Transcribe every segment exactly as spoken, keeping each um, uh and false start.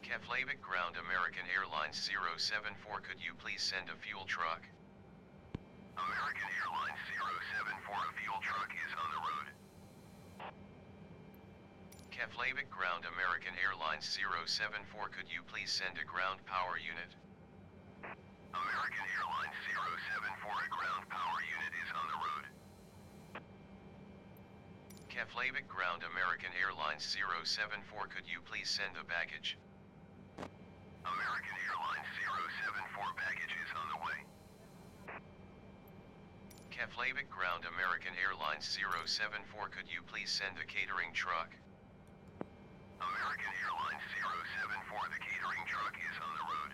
Keflavik ground American Airlines zero seven four, could you please send a fuel truck? American Airlines zero seven four, a fuel truck is on the road. Keflavik ground American Airlines zero seven four, could you please send a ground power unit? American Airlines zero seven four, a ground power unit is on the road. Keflavik ground American Airlines zero seven four, could you please send a baggage? American Airlines zero seven four, baggage is on the way. Keflavik ground American Airlines zero seven four, could you please send a catering truck? American Airlines zero seven four, the catering truck is on the road.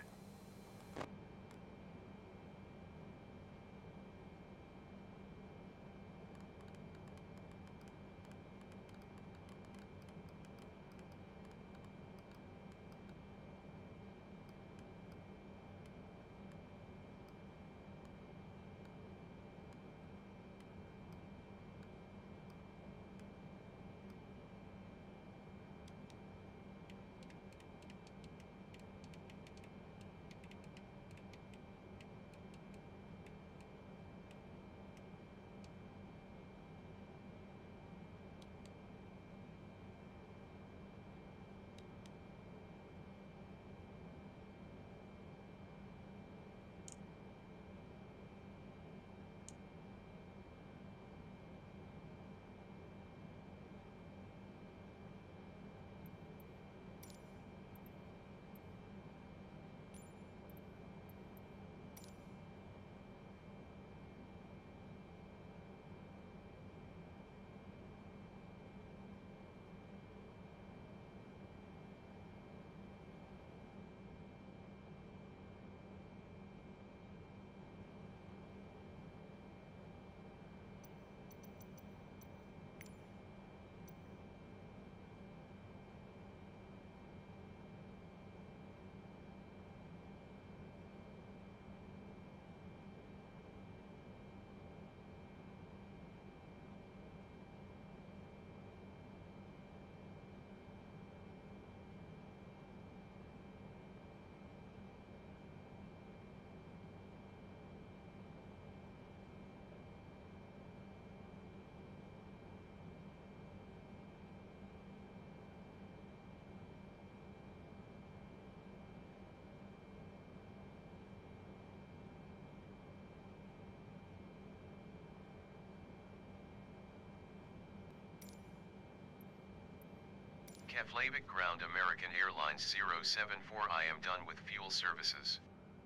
Keflavik ground American Airlines zero seven four, I am done with fuel services.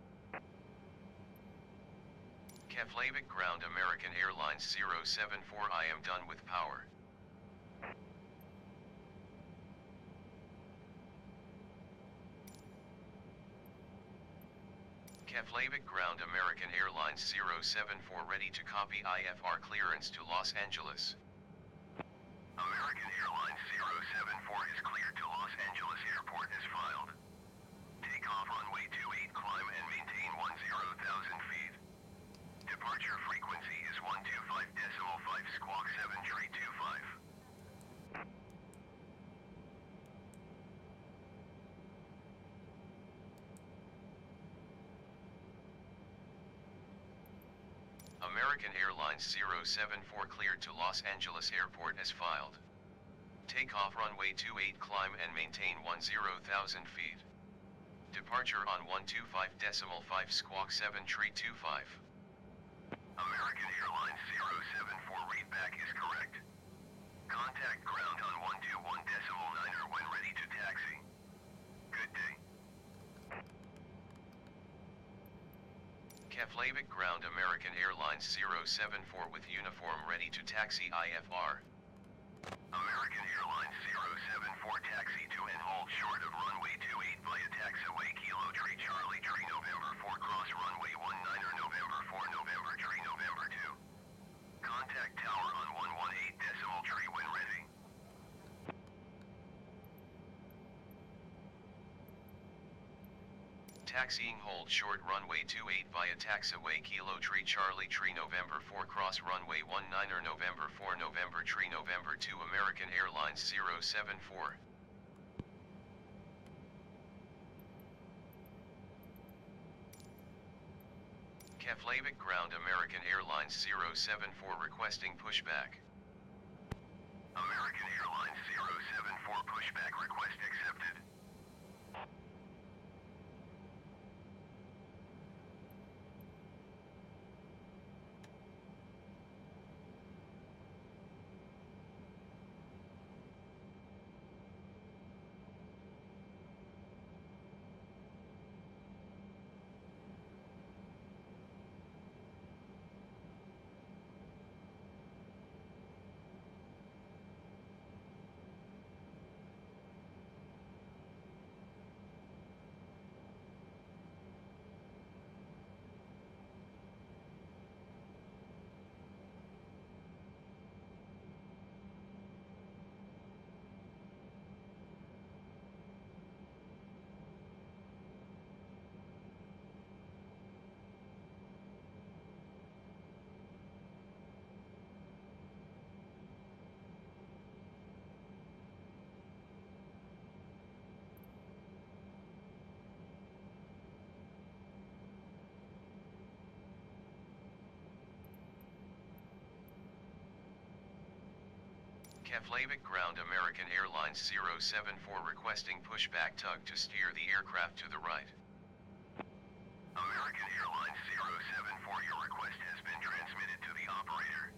Keflavik ground American Airlines zero seven four, I am done with power. Keflavik ground American Airlines zero seven four, ready to copy I F R clearance to Los Angeles. American Airlines zero seven four is cleared to Los Angeles Airport as filed. Take off runway two eight, climb and maintain ten thousand feet. Departure frequency is one two five decimal five squawk seven three two five. American Airlines zero seven four cleared to Los Angeles Airport as filed. Take off runway two eight, climb and maintain ten thousand feet. Departure on one two five decimal five squawk seven three two five. American Airlines zero seven four, readback is correct. Contact ground on one two one decimal nine er when ready to taxi. Good day. Keflavik ground American Airlines zero seven four with uniform ready to taxi I F R. American Airlines zero seven four, taxi to and hold short of runway two eight via taxiway Kilo Tree Charlie Tree November four, cross runway one nine er November four November Tree November two. Contact tower on one one eight decimal tree when ready. Taxiing hold short runway two eight via taxiway Kilo Tree Charlie Tree November four, cross runway one nine er November four November Tree November two, American Airlines zero seven four. Keflavik ground American Airlines zero seven four requesting pushback. American Airlines zero seven four pushback request accepted. Keflavik ground American Airlines zero seven four requesting pushback tug to steer the aircraft to the right. American Airlines zero seven four, your request has been transmitted to the operator.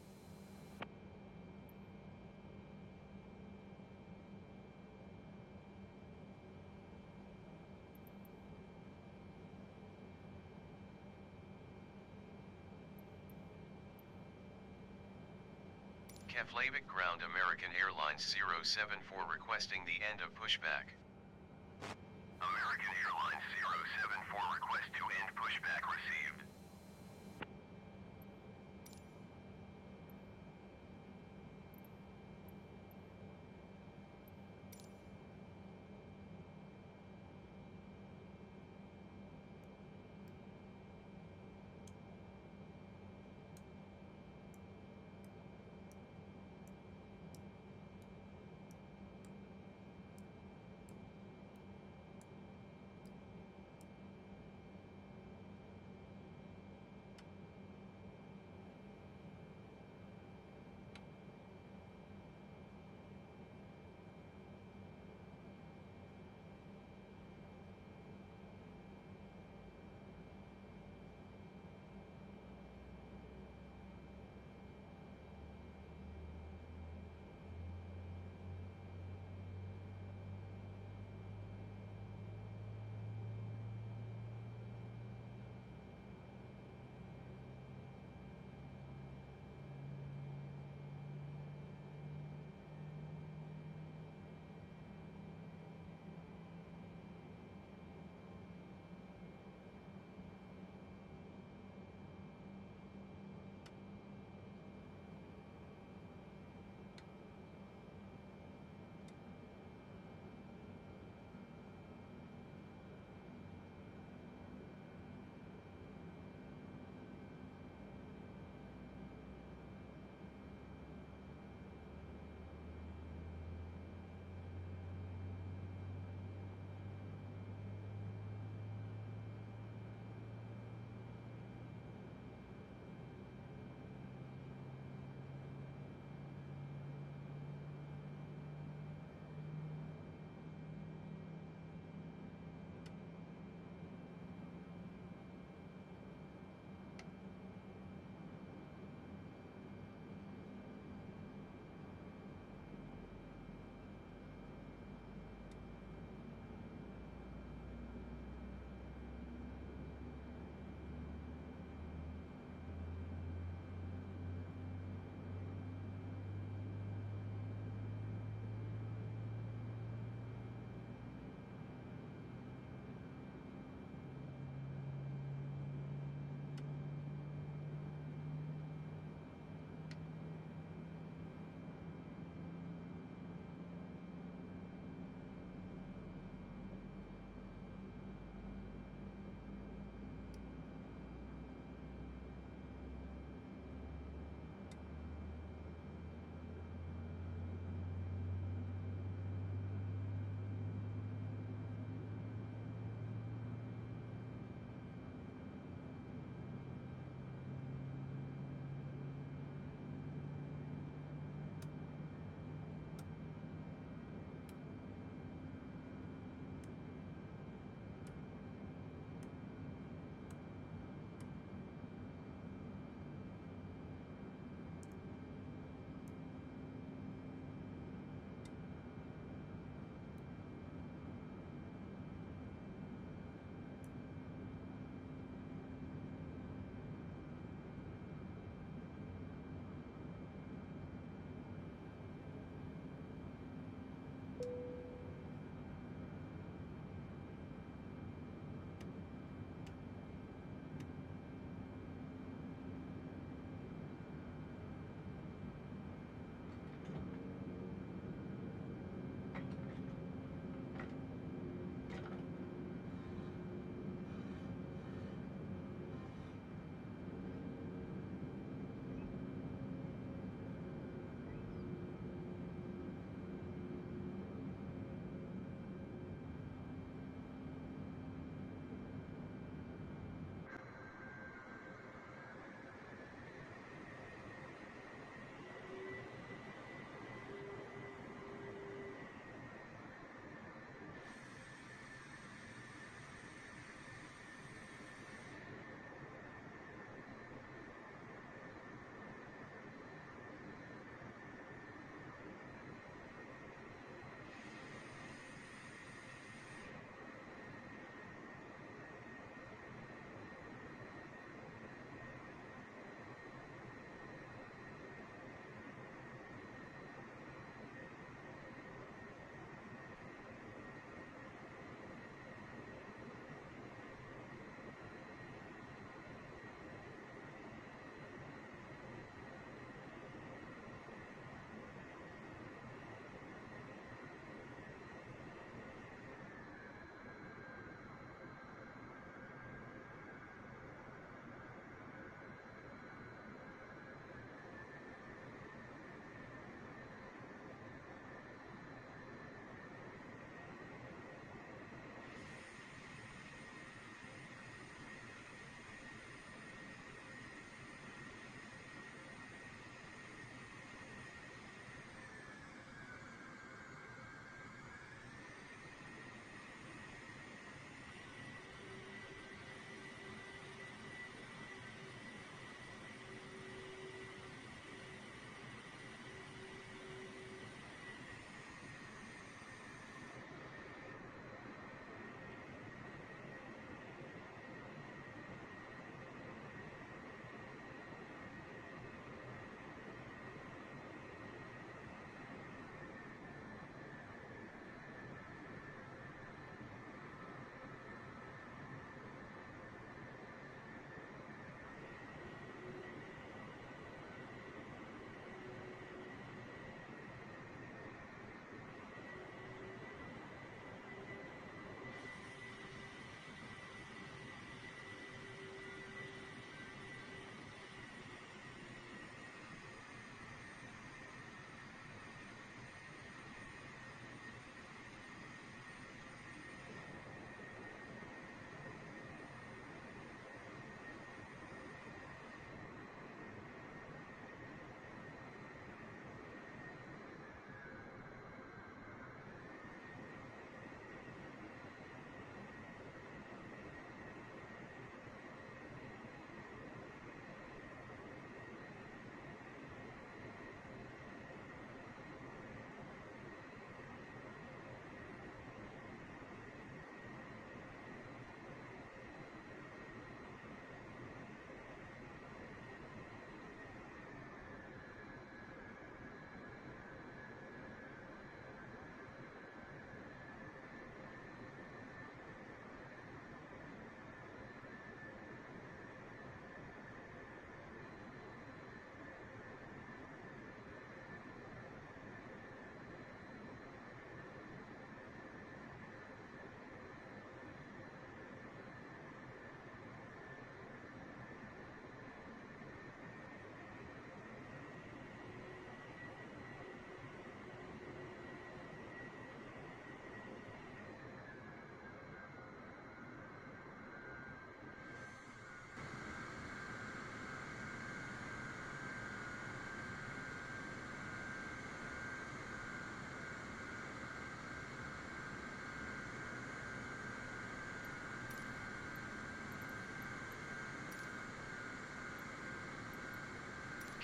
Keflavik ground American Airlines zero seven four requesting the end of pushback. American Airlines zero seven four request to end pushback received.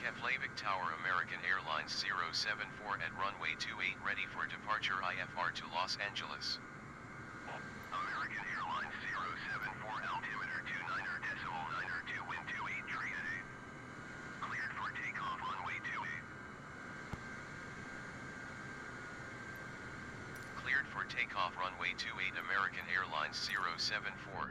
Keflavik Tower American Airlines zero seven four at runway two eight ready for departure I F R to Los Angeles. American Airlines zero seven four altimeter two nine decimal nine two wind two eight tree at eight. Cleared for takeoff runway two eight. Cleared for takeoff runway two eight American Airlines zero seven four.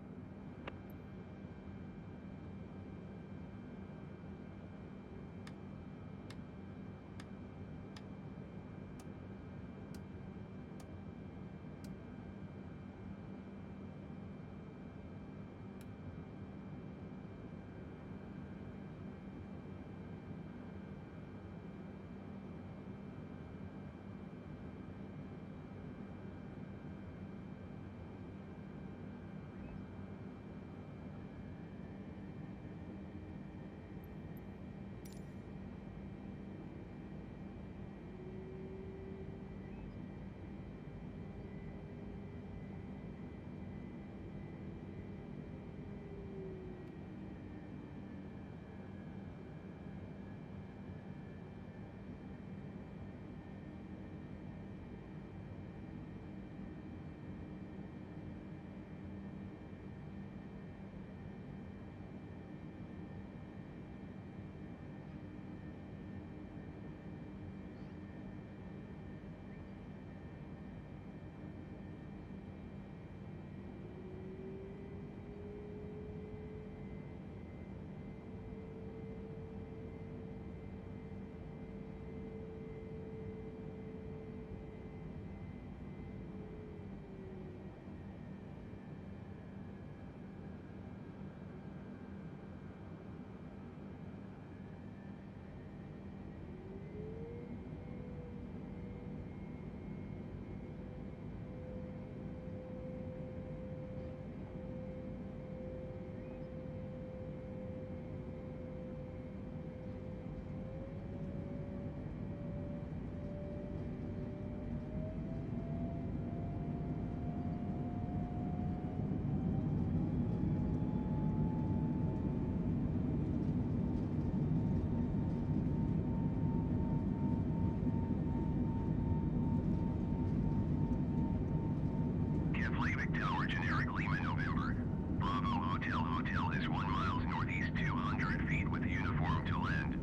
Keflavik Tower generic Lima November. Bravo Hotel Hotel is one miles northeast two hundred feet with uniform to land.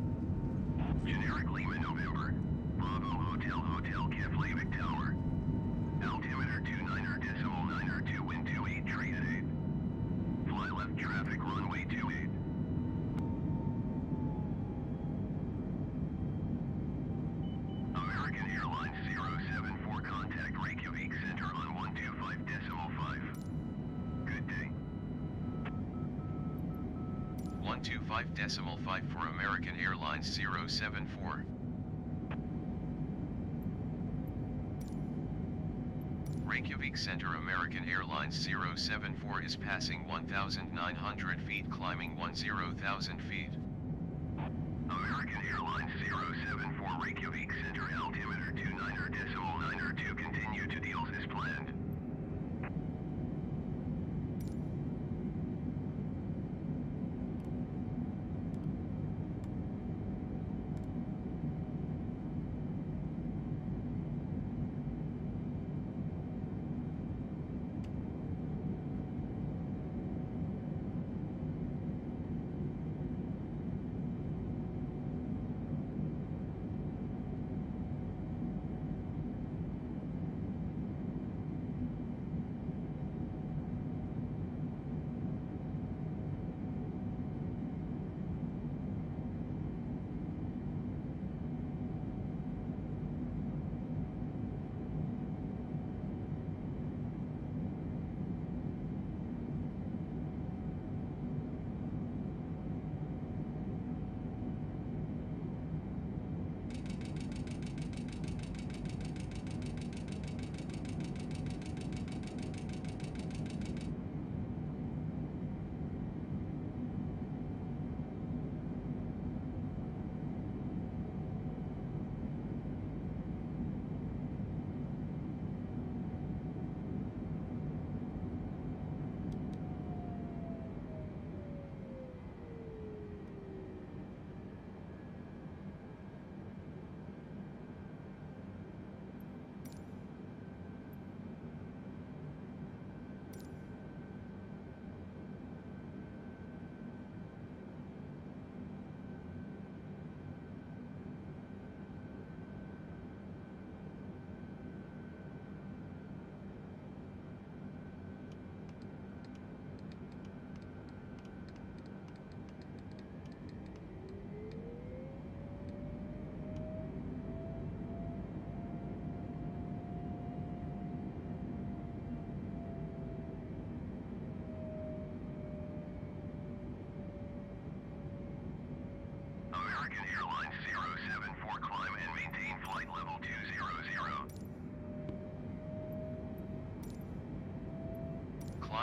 Generic Lima November. Bravo Hotel Hotel Keflavik Tower. Altimeter two nine decimal nine two wind two eight tree at eight. Fly left traffic runway two eight. American Airlines zero seven four contact Reykjavik Center on one two five decimal five. Good day. one two five decimal five for American Airlines zero seven four. Reykjavik Center American Airlines zero seven four is passing one thousand nine hundred feet climbing ten thousand feet. American Airlines zero seven four Reykjavik Center altimeter two nine decimal nine two continue to deals as planned.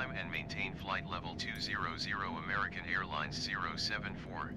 Climb and maintain flight level two hundred, American Airlines zero seven four.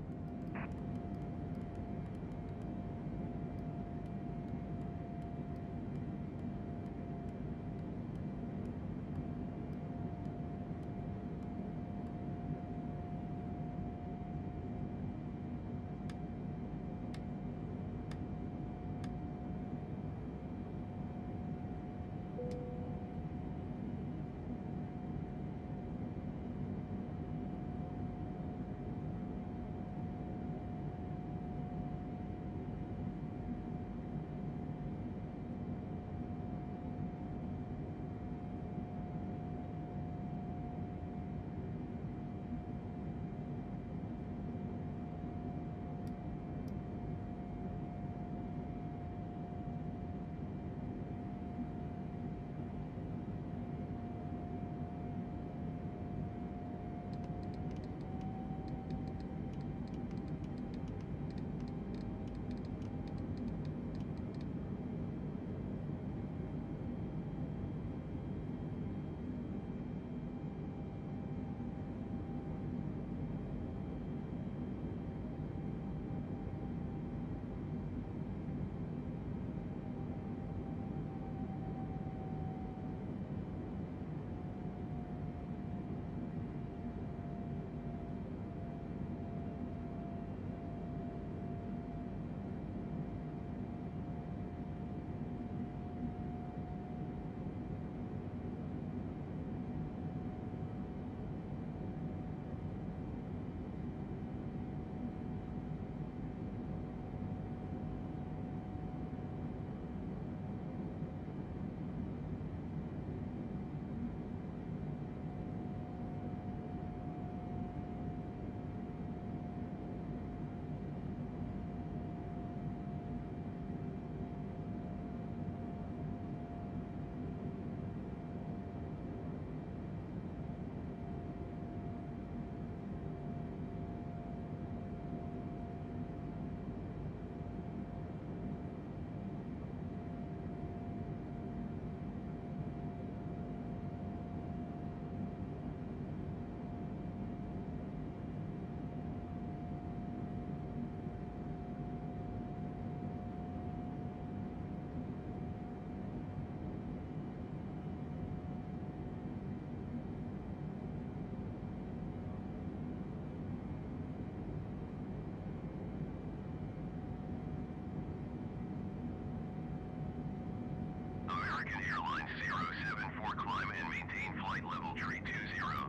American Airlines zero seven four, climb and maintain flight level three two zero.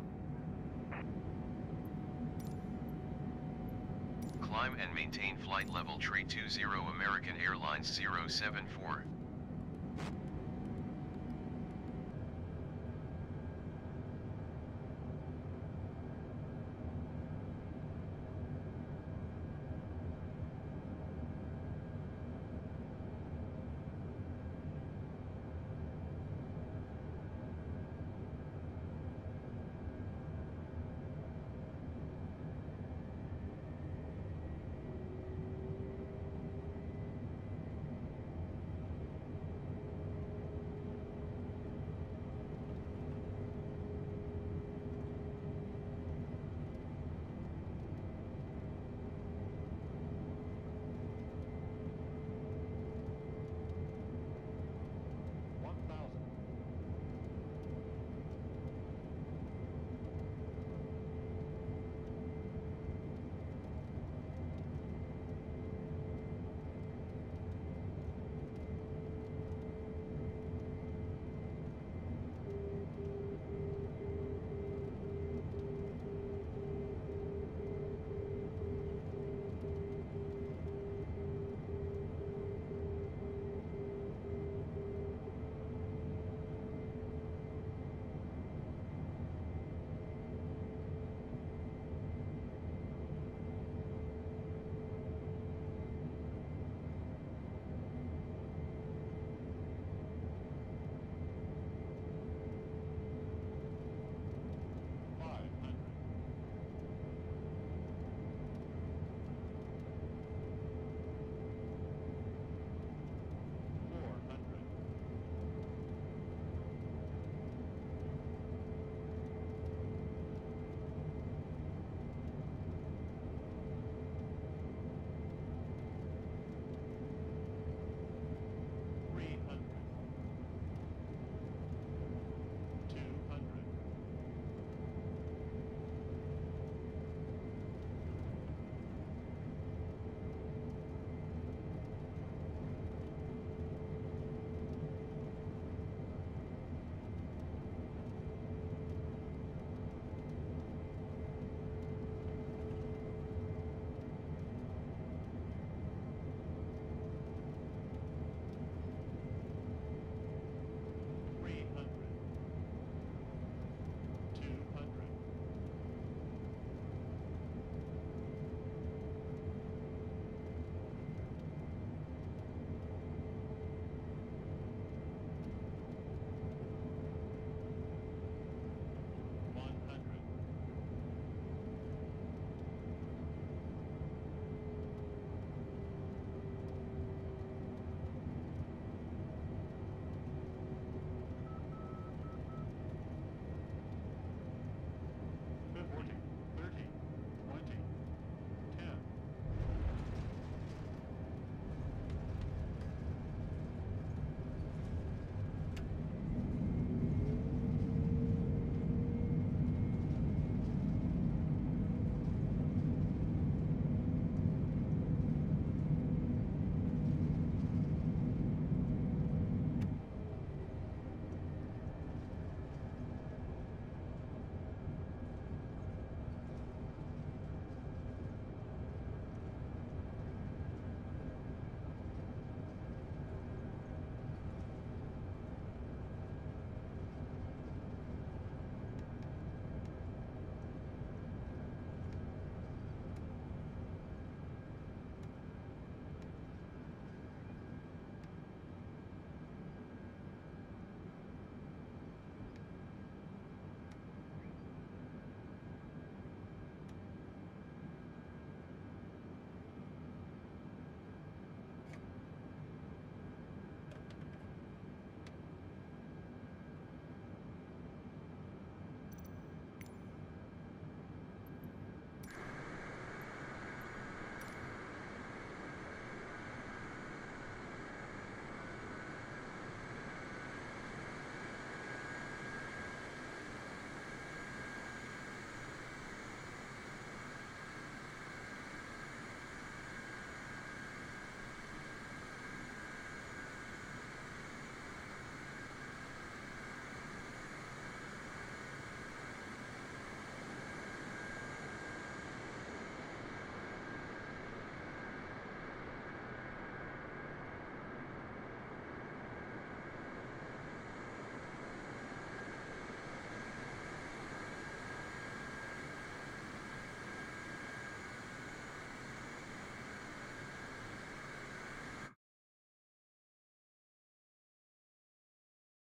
Climb and maintain flight level three two zero, American Airlines zero seven four.